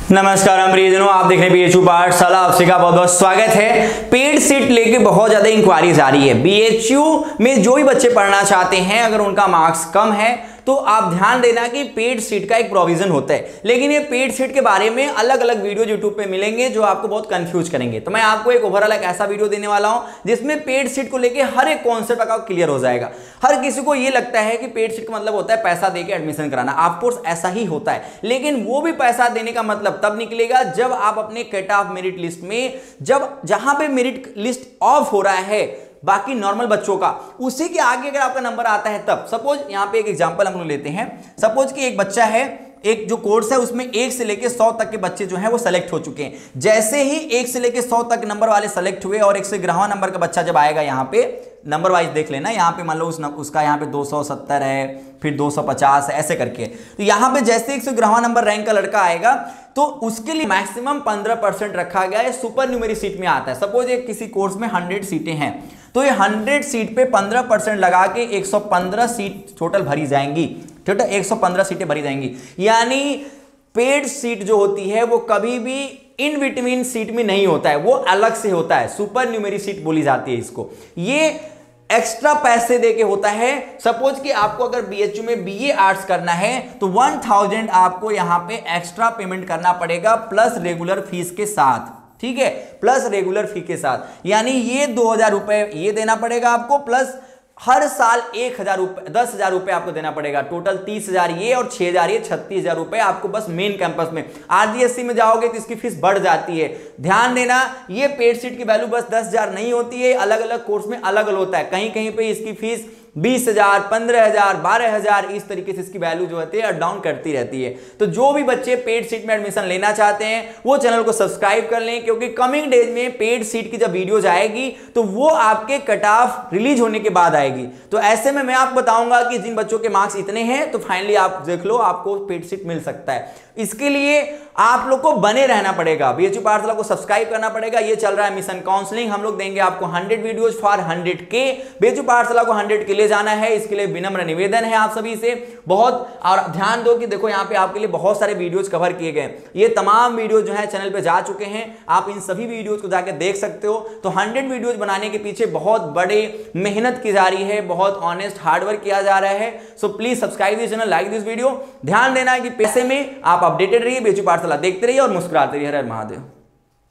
नमस्कार हम प्रियजनों, आप देख रहे हैं बीएचयू पाठशाला। आपसे का बहुत बहुत स्वागत है। पेड सीट लेके बहुत ज्यादा इंक्वायरीज आ रही है। बीएचयू में जो भी बच्चे पढ़ना चाहते हैं, अगर उनका मार्क्स कम है तो आप ध्यान देना कि पेड सीट का एक प्रोविजन होता है, लेकिन ये पेड सीट के बारे में अलग अलग वीडियो यूट्यूब पे मिलेंगे जो आपको बहुत कंफ्यूज करेंगे। तो मैं आपको एक ओवरऑल एक ऐसा वीडियो देने वाला हूं जिसमें पेड सीट को लेके हर एक कॉन्सेप्ट का क्लियर हो जाएगा। हर किसी को ये लगता है कि पेड सीट का मतलब होता है पैसा देके एडमिशन कराना। ऑफकोर्स ऐसा ही होता है, लेकिन वो भी पैसा देने का मतलब तब निकलेगा जब आप अपने कट ऑफ मेरिट लिस्ट में, जहां पे मेरिट लिस्ट ऑफ हो रहा है बाकी नॉर्मल बच्चों का, उसी के आगे अगर आपका नंबर आता है तब। सपोज यहां पे एक एग्जांपल हम लोग लेते हैं। सपोज कि एक बच्चा है, एक जो कोर्स है उसमें 1 से लेके 100 तक के बच्चे जो हैं वो सेलेक्ट हो चुके हैं। जैसे ही 1 से लेके 100 तक नंबर वाले सेलेक्ट हुए और 111वां नंबर का बच्चा जब आएगा, यहाँ पे नंबर वाइज देख लेना, यहाँ पे मान लो उसका यहाँ पे 270 है, फिर 250 है, ऐसे करके। तो यहाँ पे जैसे 111वां नंबर रैंक का लड़का आएगा तो उसके लिए मैक्सिमम 15% रखा गया है, सुपर न्यूमेरी सीट में आता है। सपोज एक किसी कोर्स में 100 सीटें हैं तो ये 100 सीट पे 15% लगा के 115 सीट टोटल भरी जाएंगी। टोटल 115 सीटें भरी जाएंगी। यानी पेड सीट जो होती है वो कभी भी इन बिटवीन सीट में नहीं होता है, वो अलग से होता है। सुपर न्यूमेरी सीट बोली जाती है इसको। ये एक्स्ट्रा पैसे देके होता है। सपोज कि आपको अगर बीएचयू में बीए आर्ट्स करना है तो 1000 आपको यहां पे एक्स्ट्रा पेमेंट करना पड़ेगा प्लस रेगुलर फीस के साथ। ठीक है, प्लस रेगुलर फी के साथ। यानी ये 2000 रुपए ये देना पड़ेगा आपको, प्लस हर साल 1000 रुपए 10,000 रुपए आपको देना पड़ेगा। टोटल 30,000 ये और 6,000 ये, 36,000 रुपए आपको बस मेन कैंपस में। आरजीएससी में जाओगे तो इसकी फीस बढ़ जाती है। ध्यान देना, ये पेड सीट की वैल्यू बस 10,000 नहीं होती है, अलग अलग कोर्स में अलग अलग होता है। कहीं कहीं पे इसकी फीस 20,000, 15,000, 12,000 इस तरीके से इसकी वैल्यू जो होती है अप डाउन करती रहती है। तो जो भी बच्चे पेड सीट में एडमिशन लेना चाहते हैं वो चैनल को सब्सक्राइब कर लें, क्योंकि कमिंग डेज में पेड सीट की जब वीडियोज आएगी तो वो आपके कट ऑफ रिलीज होने के बाद आएगी। तो ऐसे में मैं आपको बताऊंगा कि जिन बच्चों के मार्क्स इतने हैं तो फाइनली आप देख लो आपको पेड सीट मिल सकता है। इसके लिए आप लोग को बने रहना पड़ेगा, बीएचयू पाठशाला को सब्सक्राइब करना पड़ेगा। ये चल रहा है मिशन काउंसलिंग, हम लोग देंगे आपको 100 वीडियोज फॉर 100K। बीएचयू पाठशाला को 100K ले जाना है, इसके लिए विनम्र निवेदन है आप सभी से बहुत। और ध्यान दो कि देखो यहाँ पे आपके लिए बहुत सारे वीडियोज कवर किए गए। ये तमाम वीडियोज जो है चैनल पे जा चुके हैं, आप इन सभी वीडियोज को जाकर देख सकते हो। तो 100 वीडियोज बनाने के पीछे बहुत बड़े मेहनत की जा रही है, बहुत ऑनेस्ट हार्डवर्क किया जा रहा है। So please subscribe this channel, like this video. ध्यान देना कि पैसे में आप अपडेटेड रहिए, बीएचयू पाठशाला देखते रहिए और मुस्कुराते रहिए। हर हर महादेव।